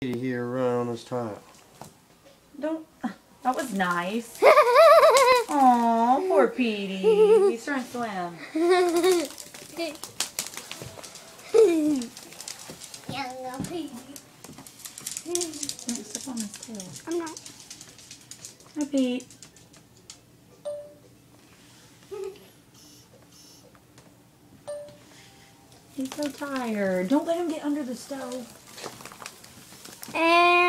Here around this tile. Don't. That was nice. Aw, poor Petey. He's trying to swim. Young Petey. Don't step on his tail. I'm not. Hi, Pete. He's so tired. Don't let him get under the stove.